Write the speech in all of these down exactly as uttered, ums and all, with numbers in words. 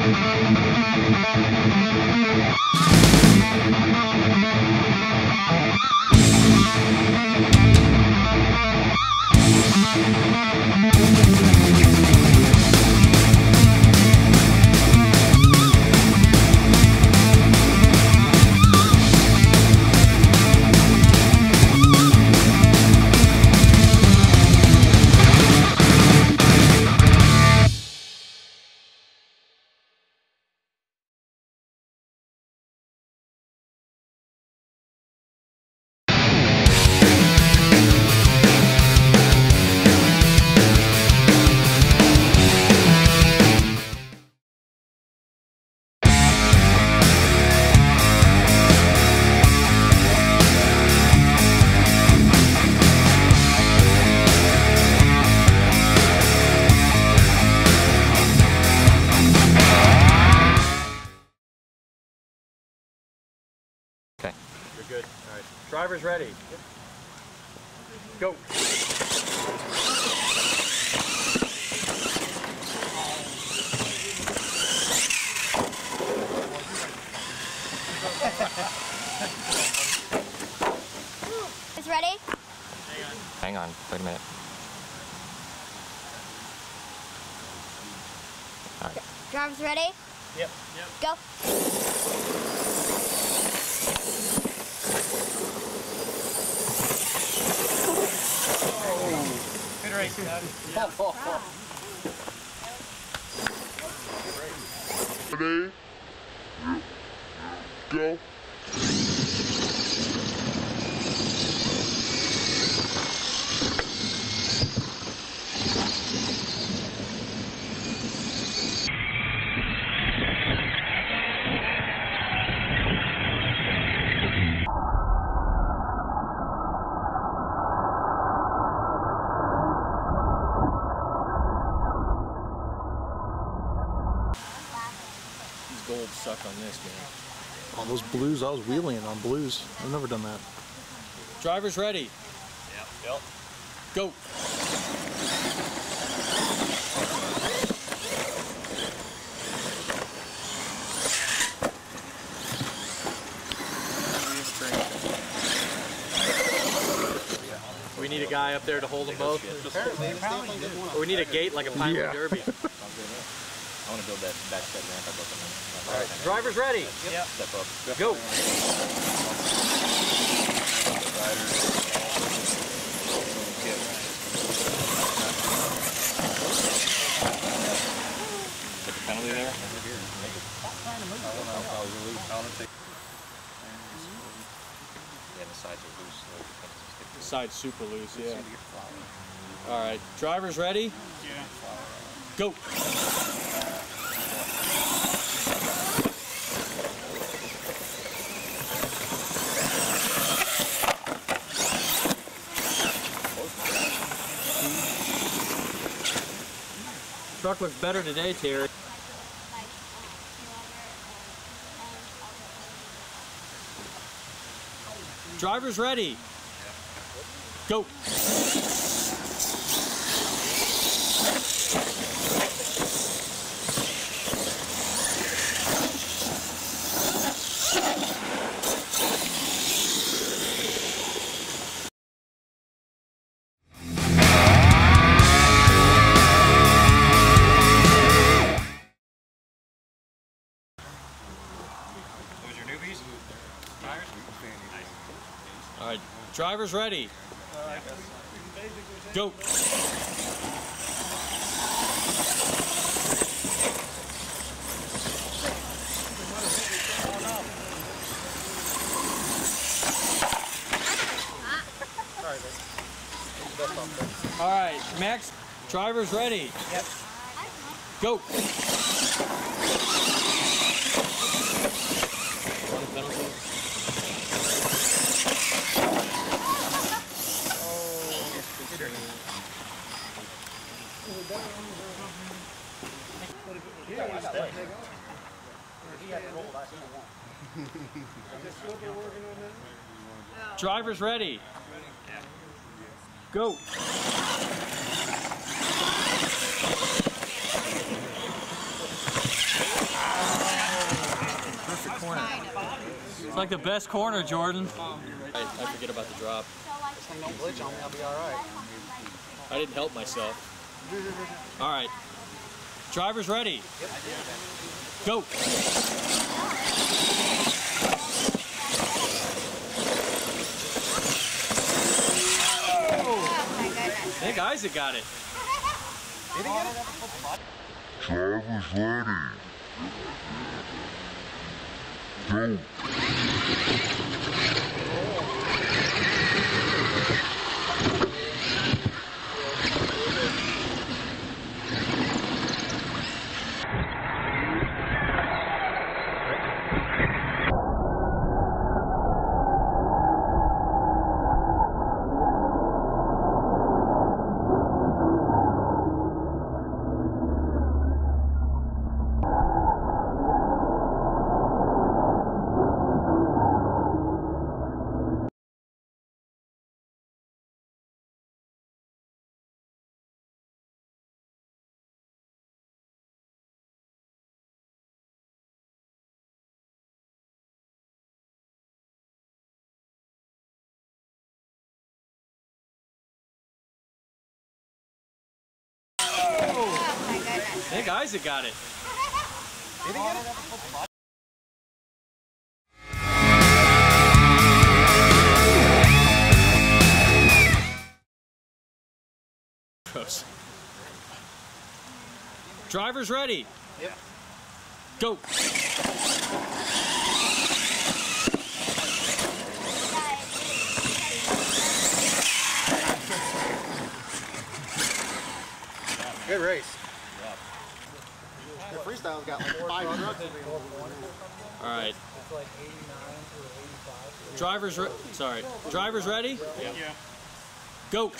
Okay. You're good. All right. Driver's ready. Yep. Go. It's ready? Hang on. Hang on. Wait a minute. All right. Driver's ready? Yep. Yep. Go. Good race, Dad. Yeah. Ready? Go. Gold suck on this, man. On those blues, I was wheeling on blues. I've never done that. Driver's ready. Yep. Yep. Go. We need a guy up there to hold them both. Or we need a gate like a Pinewood Yeah. Derby. I want to build that backstep ramp I built on that. All right, driver's ready. Yep. Step up. Go. Take a penalty there. Yeah, the sides are loose. The side's super loose, yeah. All right, driver's ready. Yeah. Go. Truck looks better today, Terry. Driver's ready. Go. All right, driver's ready. Go. All right, Max, driver's ready. Yep. Go. Driver's ready. Go. It's like the best corner, Jordan. I, I forget about the drop. This thing don't glitch on me, I'll be alright. I didn't help myself. All right. Drivers ready? Yep. Go. I think Isaac got it. Did he get it? Drivers ready. Go. I think Isaac got it. Did he get it? Gross. Drivers ready? Yep. Go. Good race. The freestyle's got like five trucks. All right. Drivers re sorry. Drivers ready? Yeah. Yeah. Go.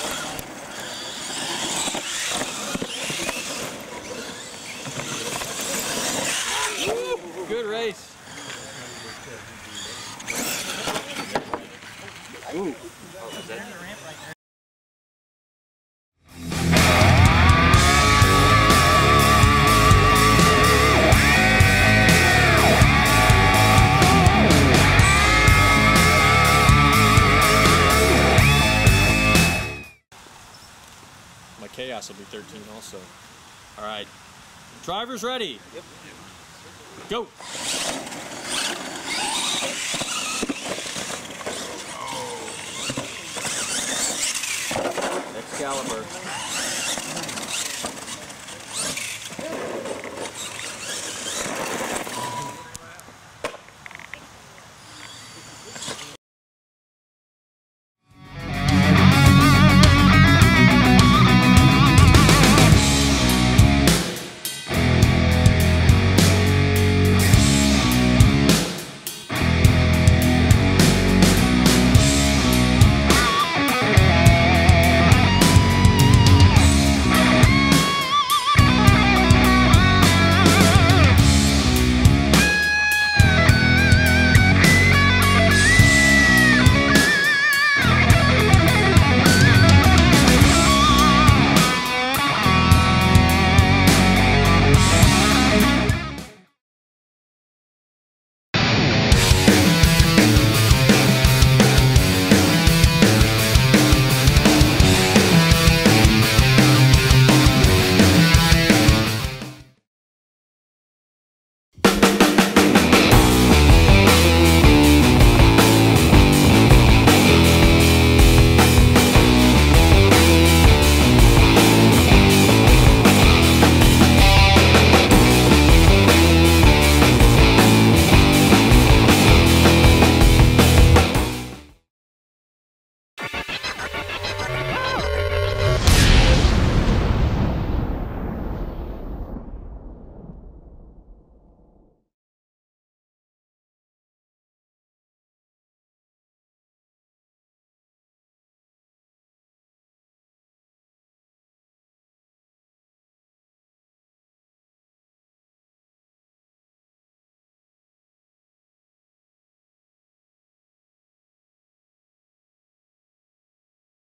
Woo! Good race. Ooh. Oh, is that my chaos will be thirteen also. All right. Drivers ready? Yep. Go. Excalibur.